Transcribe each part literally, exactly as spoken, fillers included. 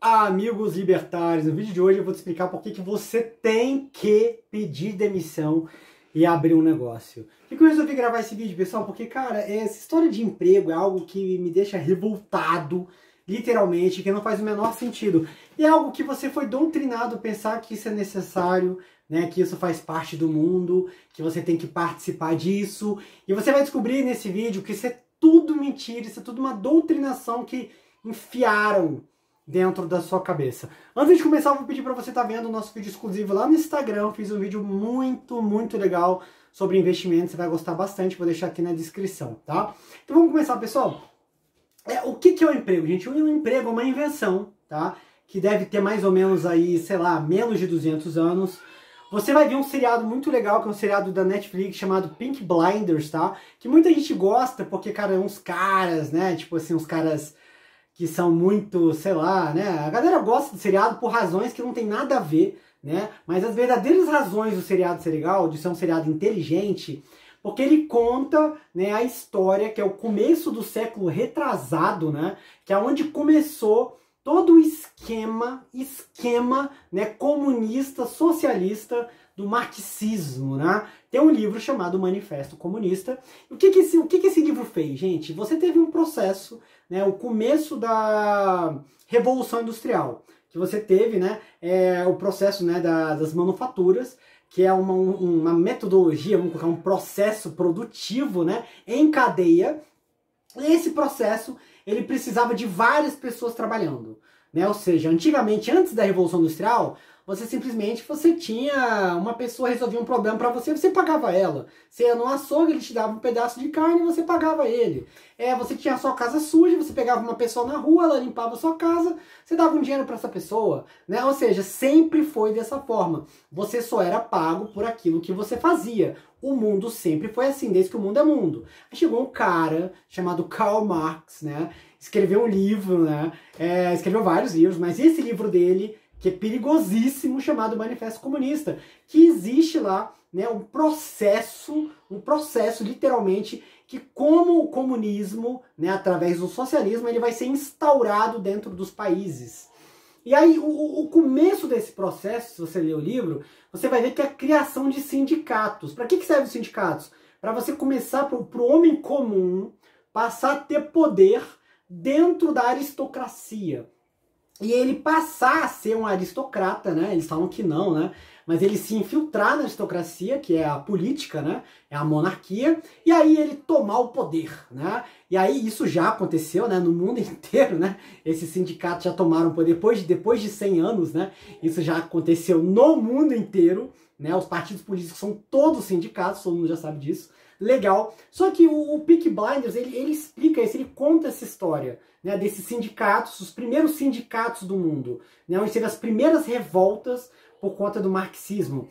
Amigos libertários, no vídeo de hoje eu vou te explicar por que que você tem que pedir demissão e abrir um negócio. Por que eu resolvi gravar esse vídeo, pessoal? Porque, cara, essa história de emprego é algo que me deixa revoltado, literalmente, que não faz o menor sentido. E é algo que você foi doutrinado a pensar que isso é necessário, né, que isso faz parte do mundo, que você tem que participar disso. E você vai descobrir nesse vídeo que isso é tudo mentira, isso é tudo uma doutrinação que enfiaram dentro da sua cabeça. Antes de começar, eu vou pedir para você estar vendo o nosso vídeo exclusivo lá no Instagram. Eu fiz um vídeo muito, muito legal sobre investimentos. Você vai gostar bastante, vou deixar aqui na descrição, tá? Então vamos começar, pessoal. É, o que que é o emprego, gente? Um emprego é uma invenção, tá? Que deve ter mais ou menos aí, sei lá, menos de duzentos anos. Você vai ver um seriado muito legal, que é um seriado da Netflix chamado Peaky Blinders, tá? Que muita gente gosta porque, cara, é uns caras, né? Tipo assim, uns caras que são muito, sei lá, né? A galera gosta do seriado por razões que não tem nada a ver, né? Mas as verdadeiras razões do seriado ser legal, de ser um seriado inteligente, porque ele conta, né, a história, que é o começo do século retrasado, né? Que é onde começou todo o esquema, esquema, né, comunista, socialista do marxismo, né? Tem um livro chamado Manifesto Comunista. O que que esse, o que que esse livro fez, gente? Você teve um processo, né, o começo da Revolução Industrial, que você teve, né, é, o processo, né, da, das manufaturas, que é uma, uma metodologia, vamos colocar um processo produtivo, né, em cadeia. E esse processo, ele precisava de várias pessoas trabalhando, né? Ou seja, antigamente, antes da Revolução Industrial, você simplesmente você tinha uma pessoa resolvia um problema para você, você pagava ela. Você ia no açougue, ele te dava um pedaço de carne e você pagava ele. É, você tinha a sua casa suja, você pegava uma pessoa na rua, ela limpava a sua casa, você dava um dinheiro para essa pessoa, né? Ou seja, sempre foi dessa forma. Você só era pago por aquilo que você fazia. O mundo sempre foi assim, desde que o mundo é mundo. Aí chegou um cara chamado Karl Marx, né? Escreveu um livro, né? É, escreveu vários livros, mas esse livro dele, que é perigosíssimo, chamado Manifesto Comunista, que existe lá, né, um processo, um processo literalmente, que como o comunismo, né, através do socialismo, ele vai ser instaurado dentro dos países. E aí, o, o começo desse processo, se você ler o livro, você vai ver que é a criação de sindicatos. Para que, que servem os sindicatos? Para você começar, para o homem comum, passar a ter poder dentro da aristocracia. E ele passar a ser um aristocrata, né? Eles falam que não, né? Mas ele se infiltrar na aristocracia, que é a política, né? É a monarquia, e aí ele tomar o poder, né? E aí isso já aconteceu, né? No mundo inteiro, né? Esses sindicatos já tomaram o poder depois de, depois de cem anos, né? Isso já aconteceu no mundo inteiro, né? Os partidos políticos são todos sindicatos, todo mundo já sabe disso. Legal. Só que o, o Peaky Blinders, ele, ele explica isso, ele conta essa história, né, desses sindicatos, os primeiros sindicatos do mundo, né, onde teve as primeiras revoltas por conta do marxismo.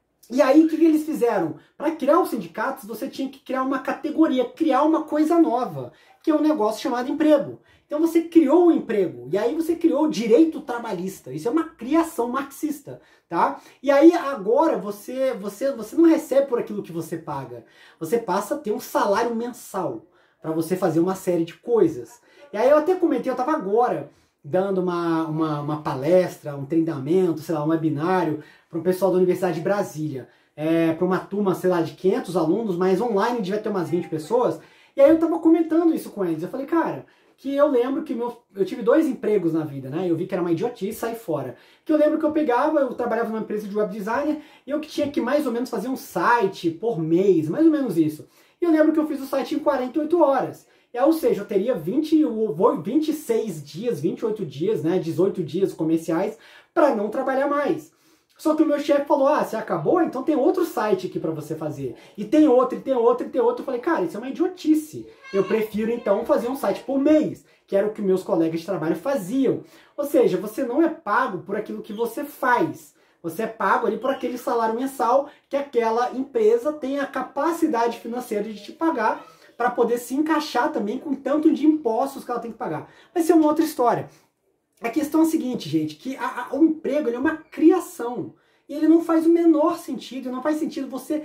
E aí, o que, que eles fizeram? Para criar os sindicatos, você tinha que criar uma categoria, criar uma coisa nova, que é um negócio chamado emprego. Então você criou o emprego, e aí você criou o direito trabalhista. Isso é uma criação marxista, tá? E aí agora você, você, você não recebe por aquilo que você paga. Você passa a ter um salário mensal para você fazer uma série de coisas. E aí eu até comentei, eu estava agora dando uma, uma, uma palestra, um treinamento, sei lá, um webinário para o pessoal da Universidade de Brasília. É, para uma turma, sei lá, de quinhentos alunos, mas online devia ter umas vinte pessoas. E aí eu estava comentando isso com eles. Eu falei, cara, que eu lembro que meu, eu tive dois empregos na vida, né? Eu vi que era uma idiotice e saí fora. Que eu lembro que eu pegava, eu trabalhava numa empresa de web designer e eu que tinha que mais ou menos fazer um site por mês, mais ou menos isso. E eu lembro que eu fiz o site em quarenta e oito horas. É, ou seja, eu teria vinte, vinte e seis dias, vinte e oito dias, né? dezoito dias comerciais para não trabalhar mais. Só que o meu chefe falou, ah, você acabou? Então tem outro site aqui para você fazer. E tem outro, e tem outro, e tem outro. Eu falei, cara, isso é uma idiotice. Eu prefiro, então, fazer um site por mês, que era o que meus colegas de trabalho faziam. Ou seja, você não é pago por aquilo que você faz. Você é pago ali por aquele salário mensal que aquela empresa tem a capacidade financeira de te pagar para poder se encaixar também com o tanto de impostos que ela tem que pagar. Vai ser uma outra história. A questão é a seguinte, gente, que a, a, o emprego ele é uma criação. E ele não faz o menor sentido, não faz sentido você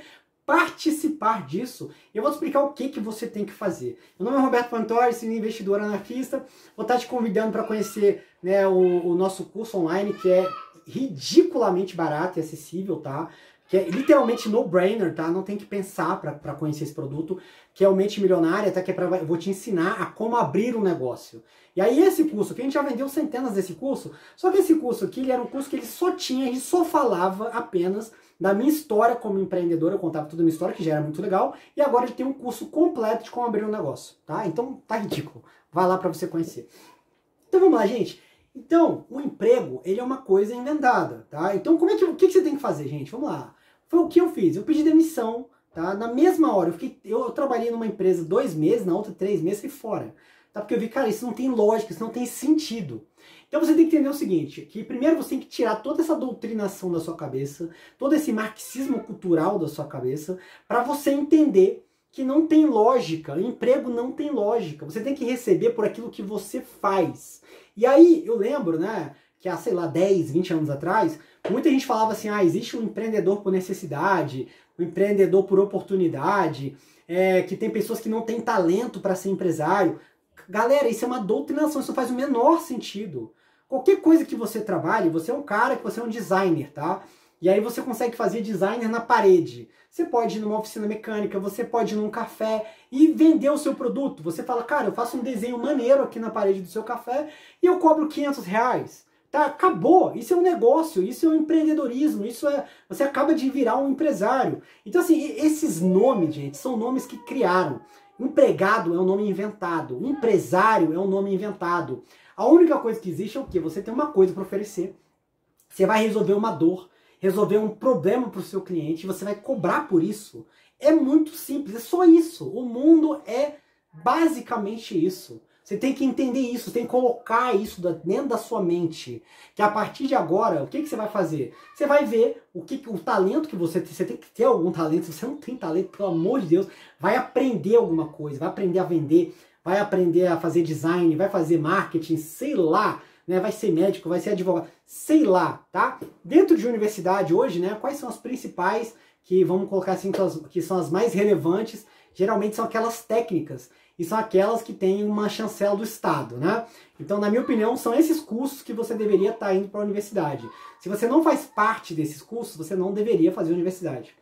participar disso, eu vou te explicar o que, que você tem que fazer. Meu nome é Roberto Pantori, sou investidor anarquista, vou estar te convidando para conhecer, né, o, o nosso curso online, que é ridiculamente barato e acessível, tá? Que é literalmente no-brainer, tá? Não tem que pensar para conhecer esse produto, que é o Mente Milionária, tá? Que é pra, eu vou te ensinar a como abrir um negócio. E aí esse curso, que a gente já vendeu centenas desse curso, só que esse curso aqui, ele era um curso que ele só tinha, ele só falava apenas da minha história como empreendedor, eu contava toda a minha história, que já era muito legal, e agora ele tem um curso completo de como abrir um negócio, tá? Então tá ridículo. Vai lá para você conhecer. Então vamos lá, gente. Então, o emprego, ele é uma coisa inventada, tá? Então, como é que, o que, que você tem que fazer, gente? Vamos lá. Foi o que eu fiz. Eu pedi demissão, tá? Na mesma hora, eu, fiquei, eu, eu trabalhei numa empresa dois meses, na outra três meses, fui fora. Tá? Porque eu vi, cara, isso não tem lógica, isso não tem sentido. Então você tem que entender o seguinte, que primeiro você tem que tirar toda essa doutrinação da sua cabeça, todo esse marxismo cultural da sua cabeça, para você entender que não tem lógica, o emprego não tem lógica. Você tem que receber por aquilo que você faz. E aí, eu lembro, né, que há, sei lá, dez, vinte anos atrás, muita gente falava assim, ah, existe um empreendedor por necessidade, um empreendedor por oportunidade, é, que tem pessoas que não têm talento para ser empresário. Galera, isso é uma doutrinação, isso não faz o menor sentido. Qualquer coisa que você trabalhe, você é um cara, que você é um designer, tá? E aí você consegue fazer designer na parede. Você pode ir numa oficina mecânica, você pode ir num café e vender o seu produto. Você fala, cara, eu faço um desenho maneiro aqui na parede do seu café e eu cobro quinhentos reais. Tá? Acabou. Isso é um negócio, isso é um empreendedorismo, isso é... Você acaba de virar um empresário. Então, assim, esses nomes, gente, são nomes que criaram. Empregado é um nome inventado. Empresário é um nome inventado. A única coisa que existe é o quê? Você tem uma coisa para oferecer. Você vai resolver uma dor, resolver um problema para o seu cliente, você vai cobrar por isso. É muito simples, é só isso. O mundo é basicamente isso. Você tem que entender isso, você tem que colocar isso dentro da sua mente. Que a partir de agora, o que, que você vai fazer? Você vai ver o, que, o talento que você tem. Você tem que ter algum talento. Se você não tem talento, pelo amor de Deus, vai aprender alguma coisa, vai aprender a vender, vai aprender a fazer design, vai fazer marketing, sei lá. Né, vai ser médico, vai ser advogado, sei lá, tá? Dentro de universidade hoje, né, quais são as principais, que vamos colocar assim, que são as mais relevantes? Geralmente são aquelas técnicas, e são aquelas que têm uma chancela do Estado, né? Então, na minha opinião, são esses cursos que você deveria estar indo para a universidade. Se você não faz parte desses cursos, você não deveria fazer universidade.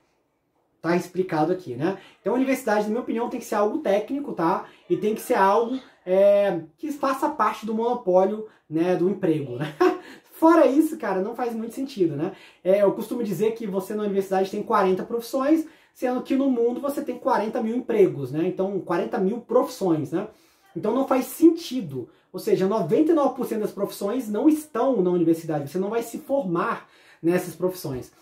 Tá explicado aqui, né? Então a universidade, na minha opinião, tem que ser algo técnico, tá? E tem que ser algo é, que faça parte do monopólio, né, do emprego, né? Fora isso, cara, não faz muito sentido, né? É, eu costumo dizer que você na universidade tem quarenta profissões, sendo que no mundo você tem quarenta mil empregos, né? Então, quarenta mil profissões, né? Então não faz sentido. Ou seja, noventa e nove por cento das profissões não estão na universidade. Você não vai se formar nessas profissões.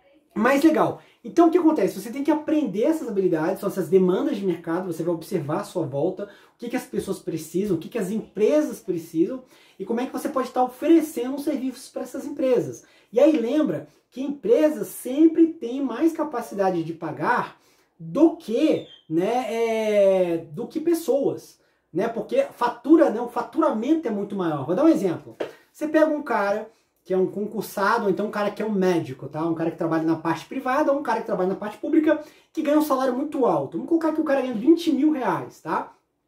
Mas legal. Então o que acontece? Você tem que aprender essas habilidades, são essas demandas de mercado, você vai observar à sua volta, o que, que as pessoas precisam, o que, que as empresas precisam e como é que você pode estar oferecendo serviços para essas empresas. E aí lembra que empresas sempre têm mais capacidade de pagar do que, né, é, do que pessoas. Né? Porque fatura, né, o faturamento é muito maior. Vou dar um exemplo. Você pega um cara que é um concursado, ou então um cara que é um médico, tá? Um cara que trabalha na parte privada, ou um cara que trabalha na parte pública, que ganha um salário muito alto. Vamos colocar que o cara ganha vinte mil reais, tá?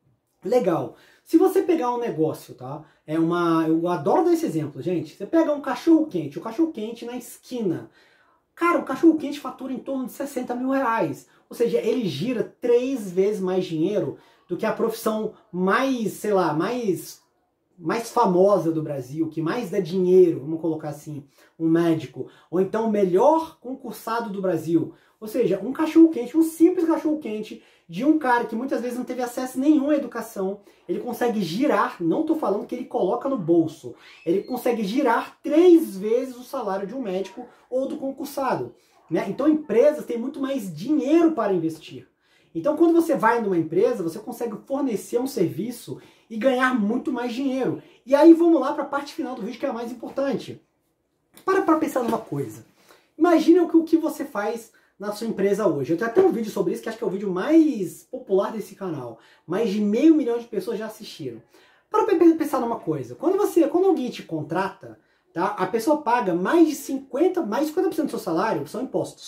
Legal. Se você pegar um negócio, tá? É uma... Eu adoro dar esse exemplo, gente. Você pega um cachorro-quente, o cachorro-quente na esquina. Cara, o cachorro-quente fatura em torno de sessenta mil reais. Ou seja, ele gira três vezes mais dinheiro do que a profissão mais, sei lá, mais... mais famosa do Brasil, que mais dá dinheiro, vamos colocar assim, um médico, ou então o melhor concursado do Brasil. Ou seja, um cachorro-quente, um simples cachorro-quente de um cara que muitas vezes não teve acesso nenhum à educação, ele consegue girar, não estou falando que ele coloca no bolso, ele consegue girar três vezes o salário de um médico ou do concursado. Né? Então empresas têm muito mais dinheiro para investir. Então quando você vai numa empresa, você consegue fornecer um serviço e ganhar muito mais dinheiro. E aí vamos lá para a parte final do vídeo, que é a mais importante. Para para pensar numa coisa. Imagina o que, o que você faz na sua empresa hoje. Eu tenho até um vídeo sobre isso, que acho que é o vídeo mais popular desse canal. Mais de meio milhão de pessoas já assistiram. Para para pensar numa coisa. Quando, você, quando alguém te contrata, tá, a pessoa paga mais de cinquenta por cento, mais de cinquenta por cento do seu salário são impostos.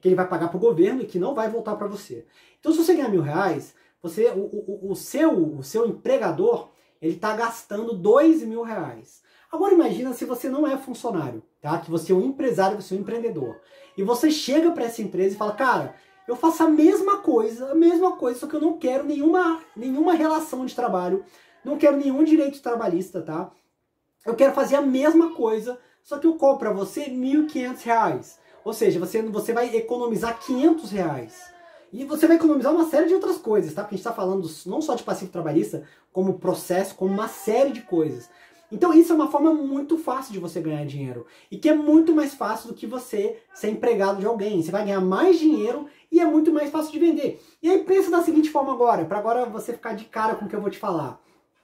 que ele vai pagar para o governo e que não vai voltar para você. Então, se você ganhar mil reais, você, o, o, o, seu, o seu empregador, ele está gastando dois mil reais. Agora imagina se você não é funcionário, tá? Que você é um empresário, você é um empreendedor. E você chega para essa empresa e fala, cara, eu faço a mesma coisa, a mesma coisa, só que eu não quero nenhuma, nenhuma relação de trabalho, não quero nenhum direito trabalhista, tá? Eu quero fazer a mesma coisa, só que eu cobro para você mil e quinhentos reais. Ou seja, você, você vai economizar quinhentos reais. E você vai economizar uma série de outras coisas, tá? Porque a gente está falando não só de passivo trabalhista, como processo, como uma série de coisas. Então isso é uma forma muito fácil de você ganhar dinheiro. E que é muito mais fácil do que você ser empregado de alguém. Você vai ganhar mais dinheiro e é muito mais fácil de vender. E aí pensa da seguinte forma agora, para agora você ficar de cara com o que eu vou te falar.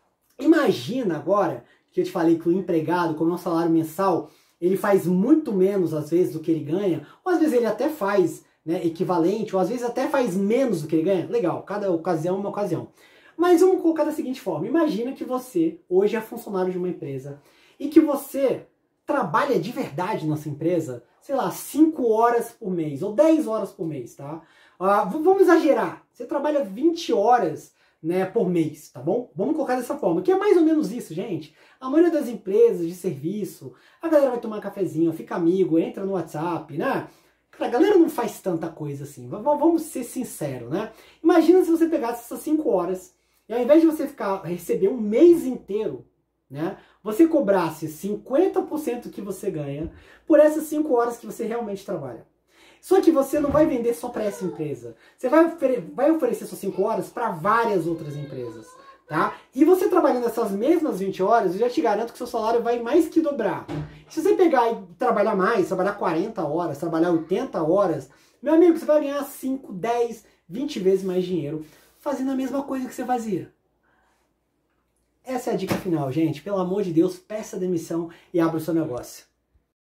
Imagina agora que eu te falei que o empregado, com o nosso salário mensal, ele faz muito menos às vezes do que ele ganha, ou às vezes ele até faz, né, equivalente, ou às vezes até faz menos do que ele ganha. Legal, cada ocasião é uma ocasião. Mas vamos colocar da seguinte forma, imagina que você hoje é funcionário de uma empresa e que você trabalha de verdade nessa empresa, sei lá, cinco horas por mês ou dez horas por mês, tá? Uh, vamos exagerar, você trabalha vinte horas, né, por mês, tá bom? Vamos colocar dessa forma, que é mais ou menos isso, gente. A maioria das empresas de serviço, a galera vai tomar cafezinho, fica amigo, entra no WhatsApp, né? A galera não faz tanta coisa assim, vamos ser sinceros, né? Imagina se você pegasse essas cinco horas e ao invés de você ficar, receber um mês inteiro, né, você cobrasse cinquenta por cento que você ganha por essas cinco horas que você realmente trabalha. Só que você não vai vender só para essa empresa. Você vai, ofere vai oferecer suas cinco horas para várias outras empresas, tá? E você trabalhando essas mesmas vinte horas, eu já te garanto que seu salário vai mais que dobrar. Se você pegar e trabalhar mais, trabalhar quarenta horas, trabalhar oitenta horas, meu amigo, você vai ganhar cinco, dez, vinte vezes mais dinheiro fazendo a mesma coisa que você fazia. Essa é a dica final, gente. Pelo amor de Deus, peça demissão e abra o seu negócio.